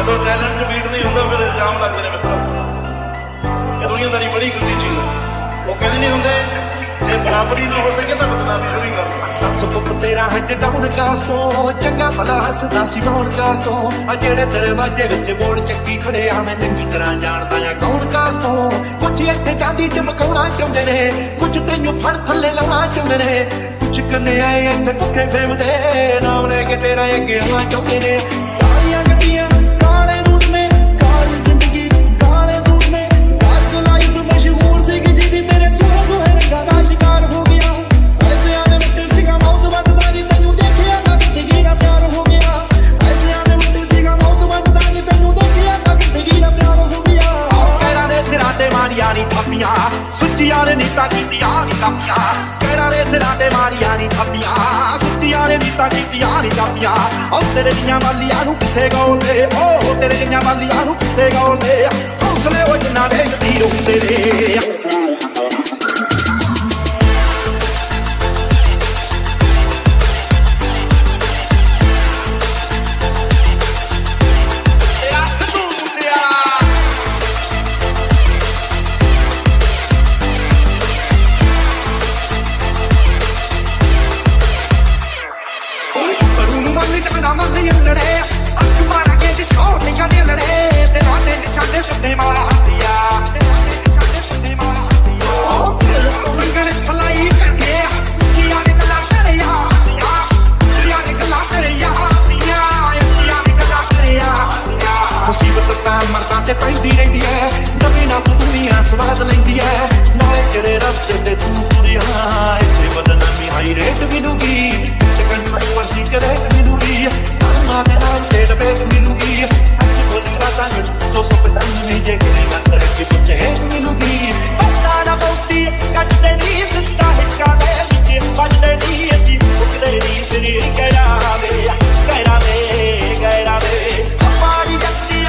ਜਦੋਂ ਟੈਲੈਂਟ ਚ ਬੀਟ ਨਹੀਂ ਹੁੰਦਾ ਫਿਰ ਇਲਜ਼ਾਮ ਲੱਗਦੇ ਨੇ ਮਿੱਤਰਾ। ਇਹ ਦੁਨੀਆਦਾਰੀ ਬੜੀ ਗੰਦੀ ਚੀਜ਼ ਹੈ। ਉਹ ਕਹਿੰਦੇ ਨਹੀਂ ਹੁੰਦੇ ਜੇ ਬਰਾਬਰੀ ਨਾ ਹੋ ਸਕੇ ਤਾਂ ਬਦਨਾਮੀ ਜ਼ਰੂਰ ਕਰਨਾ। ਸੁਪਰ ਤੇਰਾ ਹੈਡ ਡਾਊਨ ਕਾਸ ਤੋਂ ਚੰਗਾ ਭਲਾ ਹੱਸਦਾ ਸੀ ਬੌਣ ਕਾਸ ਤੋਂ ਆ ਜਿਹੜੇ ਦਰਵਾਜ਼ੇ ਵਿੱਚ ਬੋੜ ਚੱਕੀ ਖੜੇ ਆ ਮੈਂ ਚੰਗੀ ਤਰ੍ਹਾਂ ਜਾਣਦਾ ਆ ਕੌਣ ਕਾਸ ਤੋਂ। ਕੁਝ ਇੱਥੇ ਚਾਂਦੀ ਚਮਕਾਉਣਾ ਚਾਹੁੰਦੇ ਨੇ, ਕੁਝ ਤੈਨੂੰ ਫੜ ਥੱਲੇ ਲਾਉਣਾ ਚਾਹੁੰਦੇ ਨੇ, ਕੁਝ ਕੰਨੇ ਆਏ ਇੱਥੇ ਭੁੱਖੇ ਫੇਮਦੇ ਨਾਮ ਲੈ ਕੇ ਤੇਰਾ ਅੱਗੇ ਆਉਣਾ ਚਾਹੁੰਦੇ ਨੇ। ਕਾਲੀਆਂ ਗੱਡੀਆਂ ਕਾਲੇ ਰੂਟ ਨੇ, ਕਾਲੀ ਜ਼ਿੰਦਗੀ ਕਾਲੇ ਸੂਟ ਨੇ, ਅੱਜ ਲਾਈਫ ਮਸ਼ਹੂਰ ਸੀ ਜਿਹਦੀ ਤੇਰੇ ਸੋਹਣੇ ਸੋਹਣੇ ਰੰਗਾਂ ਦਾ ਸ਼ਿਕਾਰ ਹੋ ਗਿਆ। ਐਸਿਆਂ ਦੇ ਵਿੱਚ ਸੀਗਾ ਮੌਤ ਵੱਟਦਾ ਨੀ ਤੈਨੂੰ ਦੇਖਿਆ ਨਾ ਜ਼ਿੰਦਗੀ ਦਾ ਪਿਆਰ ਹੋ ਗਿਆ। ਐਸਿਆਂ ਦੇ ਵਿੱਚ ਸੀਗਾ ਮੌਤ ਵੱਟਦਾ ਨੀ ਤੈਨੂੰ ਦੇਖਿਆ ਨਾ ਜ਼ਿੰਦਗੀ ਦਾ ਪਿਆਰ ਹੋ ਗਿਆ। ਪੈਰਾਂ ਦੇ ਸਿਰਾਂ ਤੇ ਮਾਰੀਆਂ ਨੀ ਥਾਪੀਆਂ, ਸੁੱਚੀਆਂ ਨੇ ਨੀਤਾਂ ਕੀਤੀਆਂ ਨੀ ਕਾਪੀਆਂ। ਪੈਰਾਂ ਦੇ ਸਿਰਾਂ ਤੇ ਮਾਰੀਆਂ ਨੀ ਥਾਪੀਆਂ, ਸੁੱਚੀਆਂ ਨੇ ਨੀਤਾਂ ਕੀਤੀਆਂ ਨੀ ਕਾਪੀਆਂ। ਉਹ ਤੇਰੇ ਦੀਆਂ ਵਾਲੀਆਂ ਨੂੰ ਕਿੱਥੇ ਗਾਉਂਦੇ, ਉਹ ਤੇਰੇ ਦੀਆਂ ਵਾਲੀਆਂ ਨੂੰ ਕਿੱਥੇ ਗਾਉਂਦੇ, ਹੌਸਲੇ ਉਹ ਜਿੰਨਾ ਦੇ ਸਤੀਰ ਹੁੰਦੇ ਨੇ। ਮਰਦਾਂ ਤੇ ਪੈਂਦੀ ਰਹਿੰਦੀ ਐ, ਨਵੀਂ ਨਾ ਦੁਨੀਆ ਸਵਾਦ ਲੈਂਦੀ ਐ, ਨਾਲੇ ਤੇਰੇ ਰਸਤੇ ਤੇ ਤੂੰ ਤੁਰਿਆ ਇੱਥੇ ਬਦਨਾਮੀ ਹਾਈ ਰੇਟ ਮਿਲੂਗੀ, ਚਿਕਨ ਮਰਜ਼ੀ ਕਰੇ ਮਿਲੂਗੀ, ਮਾਂ ਦੇ ਨਾਲ ਤੇ ਡਬੇ ਮਿਲੂਗੀ। ਅੱਜ ਬੋਲੂਗਾ ਸਾਨੂੰ 295 ਜੇ ਕਰੇਗਾ ਤਰੱਕੀ ਪੁੱਛੇ ਮਿਲੂਗੀ। ਪਤਾ ਨਾ ਬਹੁਤੀ ਕੱਟਦੇ ਨਹੀਂ ਸਿੱਧਾ ਹਿੱਕਾਂ ਦੇ ਵਿੱਚ ਵੱਜਦੇ ਨਹੀਂ ਅਸੀਂ ਉੱਠਦੇ ਨਹੀਂ ਸਰੀ ਕਹਿਣਾ ਵੇ ਕਹਿਣਾ ਵੇ ਕਹਿਣਾ ਵੇ ਮਾਰੀ ਜੱਤੀ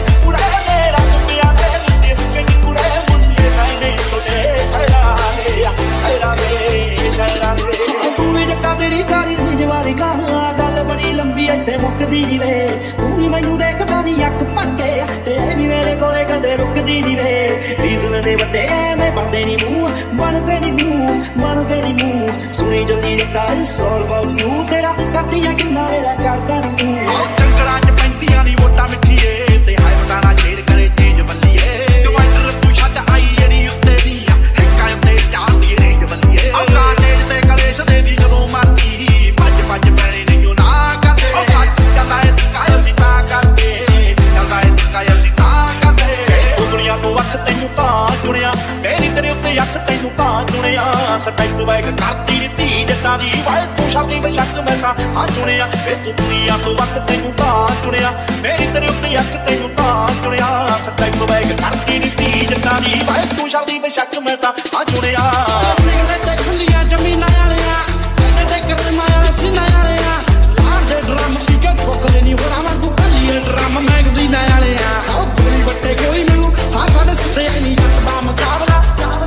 ਗੱਲ ਬੜੀ ਲੰਬੀ ਇੱਥੇ ਮੁੱਕਦੀ ਨੀ ਵੇ, ਤੂੰ ਵੀ ਮੈਨੂੰ ਦੇਖਦਾ ਨੀ ਅੱਖ ਪੱਕੇ ਤੇ ਇਹ ਵੀ ਮੇਰੇ ਕੋਲੇ ਕਦੇ ਰੁਕਦੀ ਨੀ ਵੇ। ਰੀਜ਼ਨ ਦੇ ਵੱਡੇ ਐਵੇਂ ਬਣਦੇ ਨੀ ਮੂੰਹ, ਬਣਦੇ ਨੀ ਮੂੰਹ, ਬਣਦੇ ਨੀ ਮੂੰਹ। ਸੁਣੀ ਜਲਦੀ ਨੀ ਕਾਲ ਸੌਲ ਬਾਊ ਤੂੰ ਤੇਰਾ ਕੱਟੀਆਂ ਕਿੰਨਾ ਮੇਰਾ ਕਰਦਾ ਨੀ ਤੂੰ। ਜੰਗਲਾਂ ਚ ਪੈਂਦੀਆਂ ਨੀ ਵੋਟਾਂ ਮਿੱਠੀਏ ਤੇ ਹਾਏ ਮਦਾਨਾ ਛੇੜ ਕਰੇ ਤੇਜ ਬੱਲੀਏ। ਡਿਵਾਈਡਰ ਤੂੰ ਛੱਡ ਆਈ ਜਿਹੜੀ ਉੱਤੇ ਦੀ ਆ ਠੇਕਾ ਉੱਤੇ ਚਾਹਦੀ ਰੇਂਜ ਬੱਲੀਏ। ਔਕਾ ਤੇਜ ਤੇ ਕਲੇਸ਼ ਦੇ ਦੀ ਜਦੋਂ ਮਰਦੀ ਭੱਜ ਭੱਜ ਪੈਰੇ ਨਹੀਂ ਨਾ ਕਰਦੇ। ਉਹ ਸੱਚ ਚੱਲਦਾ ਏ ਕਾਇਲ ਸੀ ਤਾਂ ਕਰਦੇ, ਚੱਲਦਾ ਏ ਕਾਇਲ ਸੀ ਤਾਂ ਕਰਦੇ। ਉਹ ਦੁਨੀਆ ਤੋਂ ਅੱਖ ਤੈਨੂੰ ਤਾਂ ਚੁਣਿਆ, ਮੇਰੀ ਤੇਰੇ ਉੱਤੇ ਅੱਖ ਤੈਨੂੰ ਤਾਂ ਚੁਣਿਆ। ਸਟੈਪ ਬੈਕ ਕਰਦੀ ਨੀ ਧੀ ਜੱਟਾਂ ਦੀ ਵਾਏ ਤੂੰ ਸ਼ਬਦੀ ਬੇਸ਼ੱਕ ਮੈਂ ਤਾਂ ਆ ਚੁਣਿਆ। ਵੇ ਤੂੰ ਦੁਨੀਆ ਤੋਂ ਅੱਖ ਤੈਨੂੰ ਤਾਂ ਚੁਣਿਆ, ਮੇਰੀ ਤੇਰੇ ਉੱਤੇ ਅੱਖ ਤੈਨੂੰ ਤਾਂ ਚੁਣਿਆ। ਸਟੈਪ ਬੈਕ ਕਰਦੀ ਨੀ ਧੀ ਜੱਟਾਂ ਦੀ ਵਾਏ ਤੂੰ ਸ਼ਬਦੀ ਬੇਸ਼ੱਕ ਮੈਂ ਤਾਂ ਆ ਚੁਣਿਆ। ਤੇ ਖੁੱਲੀਆਂ ਜ਼ਮੀਨਾਂ ਵਾਲਿਆਂ ਤੇ ਕਰਮਾਂ ਵਾਲੇ ਸੀਨਾ ਵਾਲਿਆਂ ਲਾਡੇ ਡਰਮ ਪੀ ਕੇ ਠੋਕਦੇ ਨੀ ਹੋਣਾ ਵਾਂਗੂ ਕੱਲੀਏ ਡਰਮ ਮੈਗਜ਼ੀਨਾਂ ਵਾਲਿਆਂ। ਉਹ ਗੋਲੀ ਵੱਟੇ ਕੋਈ ਮੈਨੂੰ ਸਾਹ ਸਾਡੇ ਸਿੱਧੇ ਨਹੀਂ ਜੱਟਦਾ ਮੁਕਾਬਲਾ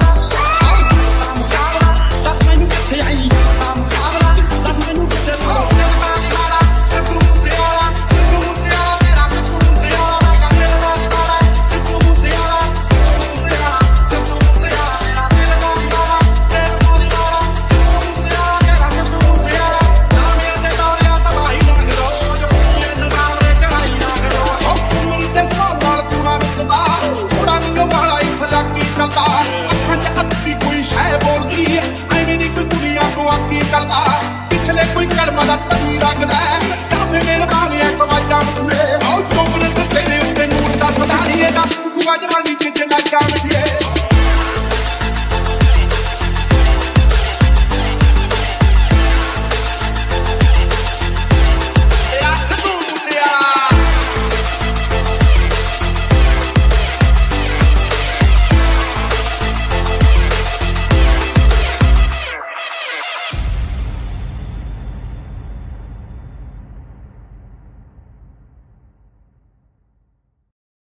ਦੱਸ ਮੈਨੂੰ ਕਿੱਥੇ ਆਈ ਮੁਕਾਬਲਾ ਦੱਸ ਮੈਨੂੰ ਕਿੱਥੇ पिछले कोई कर्म दा तनी लगदा